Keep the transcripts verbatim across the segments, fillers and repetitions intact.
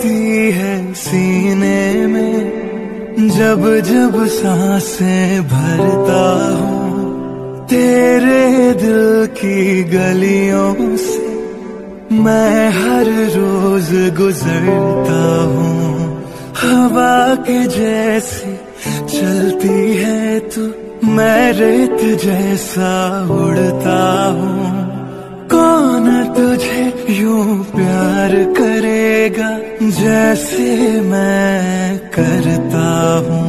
होती है सीने में जब जब सांसें भरता हूँ, तेरे दिल की गलियों से मैं हर रोज गुजरता हूँ। हवा के जैसी चलती है तू, मैं रेत जैसा उड़ता हूँ। कौन तुझे यूं प्यार करेगा जैसे मैं करता हूँ।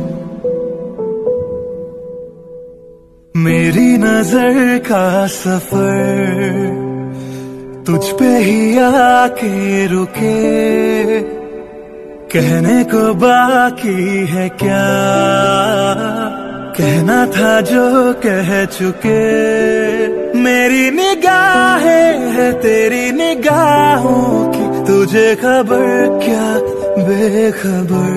मेरी नजर का सफर तुझ पे ही आके रुके, कहने को बाकी है क्या, कहना था जो कह चुके। मेरी निगाहें है तेरी निगाहों की, तुझे खबर क्या बेखबर।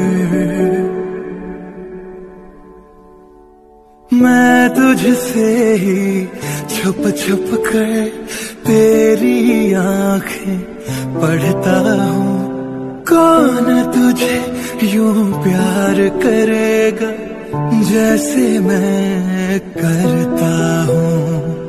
मैं तुझसे ही छुप छुप कर तेरी आंखें पढ़ता हूँ। कौन तुझे यूं प्यार करेगा जैसे मैं करता हूँ।